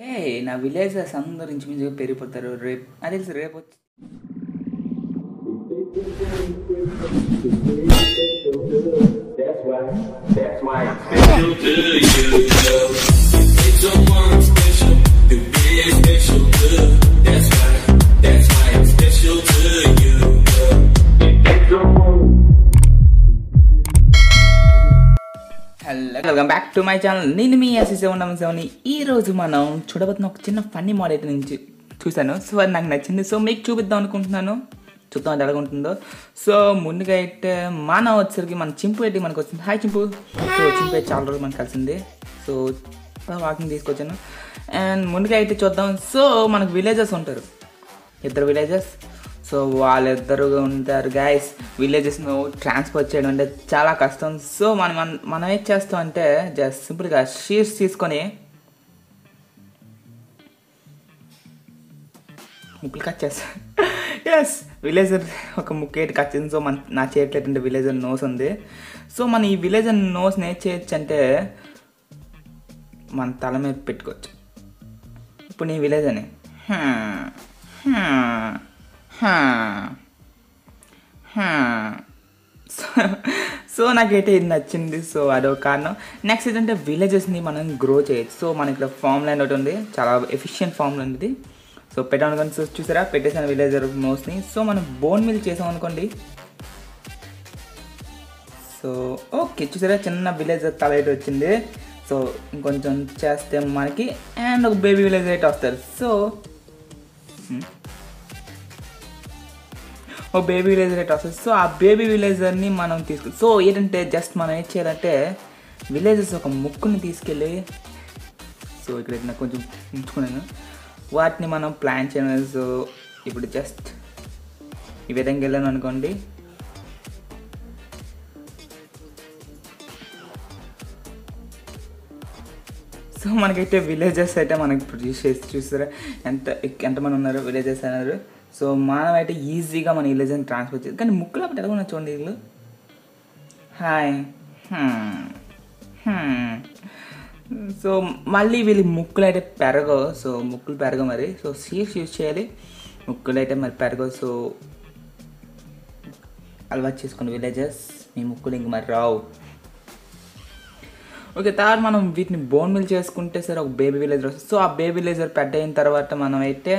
హే నా విలేజెస్ అందరూ ఇంచుమించుగా పెరిగిపోతారు రేపు అది తెలుసు రేపు వచ్చి That's why I'm special to you. It's someone special to be special to. That's why I'm special to you. It's someone. Hello welcome back to my channel. నేను మీ SG7997. ఈ రోజు మనం చూడబోతున్న ఒక చిన్న ఫన్నీ మోడల్ నుంచి చూశాను. సో అది నాకు నచ్చింది. సో మీకు చూపిద్దాం అనుకుంటున్నాను. చూద్దాం అది ఎలాగుంటుందో. సో ముందుగా అయితే మానవ వచ్చేసరికి మన చింపు అయితే మనకు వచ్చింది. హాయ్ చింపు. సో చింపు అయితే చాలా రోజులు మనకు కలిసింది. సో వాకింగ్ తీసుకొచ్చాను. అండ్ ముందుగా అయితే చూద్దాం. సో మనకు విలేజెస్ ఉంటారు, ఇద్దరు విలేజెస్. సో వాళ్ళిద్దరు ఉంటారు గైస్. విలేజెస్ను ట్రాన్స్పోర్ట్ చేయడం అంటే చాలా కష్టం. సో మనం ఏం చేస్తాం అంటే జస్ట్ సింపుల్గా షీట్స్ తీసుకొని ముక్కలు కట్ చేస్తాం. ఎస్, విలేజర్ ఒక ముక్కేటి కట్ చేసింది. సో నా చేతిలో ఏంటంటే విలేజర్ నోస్ ఉంది. సో మన ఈ విలేజర్ నోస్ని ఏం చేయొచ్చు అంటే మన తల మీద పెట్టుకోవచ్చు. ఇప్పుడు నీ విలేజర్ని సో నాకైతే ఇది నచ్చింది. సో అదొక కారణం. నెక్స్ట్ ఏంటంటే విలేజెస్ని మనం గ్రో చేయొచ్చు. సో మన ఇక్కడ ఫామ్ ల్యాండ్ ఒకటి ఉంది, చాలా ఎఫిషియెంట్ ఫామ్ ల్యాండ్ ఇది. సో పెట్టాను కానీ సో చూసారా పెట్టేసాను విలేజర్ నోస్ని. సో మనం బోన్ మిల్ చేసాం అనుకోండి. సో ఓకే చూసారా చిన్న విలేజర్ తల అయితే వచ్చింది. సో ఇంకొంచెం చేస్తే మనకి అండ్ ఒక బేబీ విలేజర్ అయితే వస్తారు. సో ఓ బేబీ విలేజర్ అయితే వస్తుంది. సో ఆ బేబీ విలేజర్ని మనం తీసుకు సో ఏంటంటే జస్ట్ మనం ఏం చేయాలంటే విలేజెస్ ఒక ముక్కుని తీసుకెళ్ళి సో ఇక్కడ నాకు కొంచెం ఉంచుకున్నాను, వాటిని మనం ప్లాన్ చేయాలి. సో ఇప్పుడు జస్ట్ ఈ విధంగా వెళ్ళాను అనుకోండి. సో మనకైతే విలేజెస్ అయితే మనకి ప్రొడ్యూస్ చేసి చూస్తారా ఎంతమంది ఉన్నారు విలేజెస్ అన్నారు. సో మనం అయితే ఈజీగా మన విలేజ్ని ట్రాన్స్ఫర్ చేయాలి. కానీ ముక్కులు అప్పుడు ఎలా ఉన్నా చూడండి వీళ్ళు. హాయ్. సో మళ్ళీ వీళ్ళు ముక్కులు అయితే పెరగవు. సో ముక్కులు పెరగవు మరి. సో సీడ్స్ యూజ్ చేయాలి, ముక్కులు అయితే మరి పెరగవు. సో అలవాటు చేసుకోండి విలేజెస్, మీ ముక్కులు ఇంక మరి రావు. ఓకే తర్వాత మనం వీటిని బోన్ మిల్ చేసుకుంటే సరే ఒక బేబీ విలేజర్ వస్తుంది. సో ఆ బేబీ విలేజర్ పెద్ద అయిన తర్వాత మనం అయితే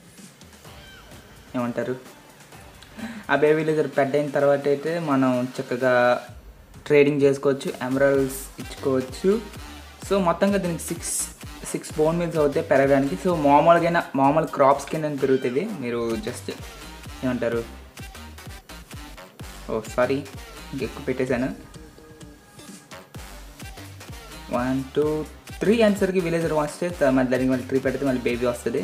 ఏమంటారు ఆ బేబీ విలేజర్ పెద్ద అయిన తర్వాత అయితే మనం చక్కగా ట్రేడింగ్ చేసుకోవచ్చు, ఎమరాల్డ్స్ ఇచ్చుకోవచ్చు. సో మొత్తంగా దీనికి సిక్స్ బోన్ మిల్స్ అవుతాయి పెరగడానికి. సో మామూలు క్రాప్స్ కింద పెరుగుతుంది. మీరు జస్ట్ ఏమంటారు ఓ సారీ ఎక్కువ పెట్టేశాను. 1 2 3 ఆన్సర్కి విలేజర్ వస్తే మళ్ళీ దానికి మళ్ళీ 3 పెడితే మళ్ళీ బేబీ వస్తుంది.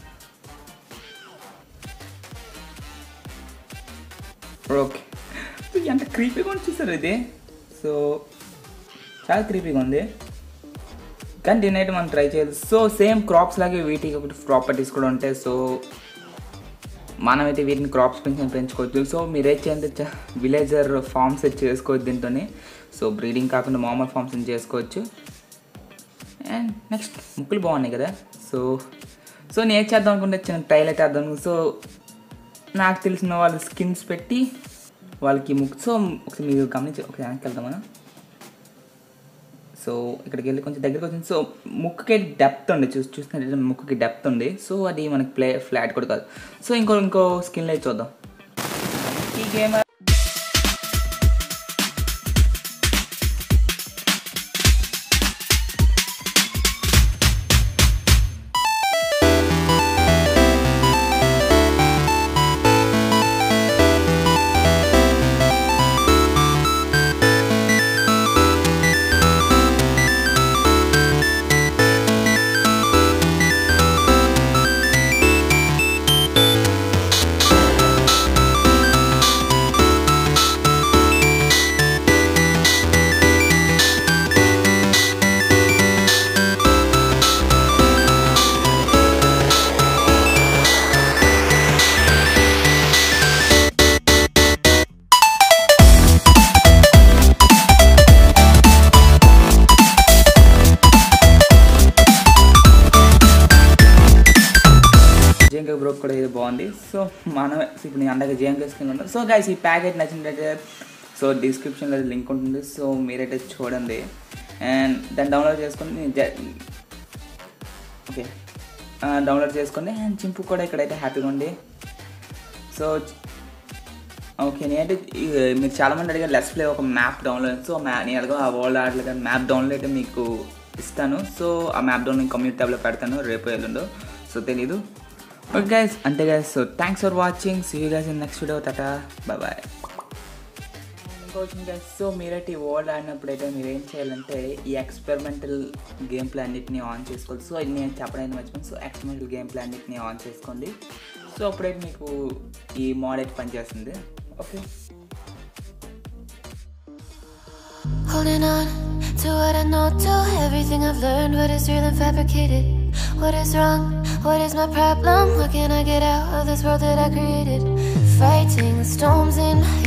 ఓకే ఎంత క్రీపీగా ఉంది చూసారు ఇది. సో చాలా క్రీపీగా ఉంది కానీ దీన్ని అయితే మనం ట్రై చేయాలి. సో సేమ్ క్రాప్స్ లాగే వీటికి ఒకటి ప్రాపర్టీస్ కూడా ఉంటాయి. సో మనమైతే వీటిని క్రాప్స్ పెంచుకోవచ్చు. సో మీరే చేయండి విలేజర్ ఫార్మ్స్ చేసుకోవచ్చు దీంతో. సో బ్రీడింగ్ కాకుండా మామూలు ఫార్మ్స్ చేసుకోవచ్చు. అండ్ నెక్స్ట్ ముక్కులు బాగున్నాయి కదా. సో నేను చేద్దాం అనుకుంటే చిన్న ట్రైల్ అయితే వేద్దాం. సో నాకు తెలిసిన వాళ్ళు స్కిన్స్ పెట్టి వాళ్ళకి ముక్కు. సో ఒకసారి మీరు గమనించి ఒకసారి వెనక్కి వెళ్దాం మనం. సో ఇక్కడికి వెళ్ళి కొంచెం దగ్గరికి వచ్చింది. సో ముక్కుకి డెప్త్ ఉంది, చూస్తున్నట్టు ముక్కుకి డెప్త్ ఉంది. సో అది మనకి ఫ్లాట్ కూడా కాదు. సో ఇంకో స్కిన్లో అయితే చూద్దాం. ఈ గేమ్ జేఎంకే బ్రోక్ కూడా ఇది బాగుంది. సో మనం ఇప్పుడు నేను అందాక జేఎంకే స్కిన్ ఉంటాం. సో గైస్ ఈ ప్యాకెట్ నచ్చినట్టయితే సో డిస్క్రిప్షన్లో లింక్ ఉంటుంది. సో మీరైతే చూడండి అండ్ దాన్ని డౌన్లోడ్ చేసుకొని ఓకే డౌన్లోడ్ చేసుకోండి. అండ్ చింపు కూడా ఇక్కడైతే హ్యాపీగా ఉంది. సో ఓకే నేనైతే మీరు చాలామంది అడిగారు లెట్స్ ప్లే ఒక మ్యాప్ డౌన్లోడ్. సో నేను అడగా ఆ వరల్డ్ ఆర్ట్లో కానీ మ్యాప్ డౌన్లోడ్ అయితే మీకు ఇస్తాను. సో ఆ మ్యాప్ డౌన్లోడ్ కమ్యూనిటీ ట్యాబ్లో పెడతాను రేపు ఎల్లుండో. సో తెలీదు. ఓకే గైస్ అంతే guys. So thanks for watching. See you guys in next video. Tata bye bye. ఇంకొచ్చింది గైస్. సో మీరైతే ఈ వరల్డ్ ఆడినప్పుడైతే మీరు ఏం చేయాలంటే ఈ ఎక్స్పెరిమెంటల్ గేమ్ ప్లే అన్నిటిని ఆన్ చేసుకోవాలి. సో ఇది నేను చెప్పడానికి మర్చిపోయాను. సో ఎక్స్పెరిమెంటల్ గేమ్ ప్లే అన్నిటిని ఆన్ చేసుకోండి. సో అప్పుడైతే మీకు ఈ మోడ్ అయితే పనిచేస్తుంది. Okay holding on to what I know, to everything I've learned, what is real and fabricated, what is wrong, what is my problem, how can I get out of this world that I created, fighting the storms in my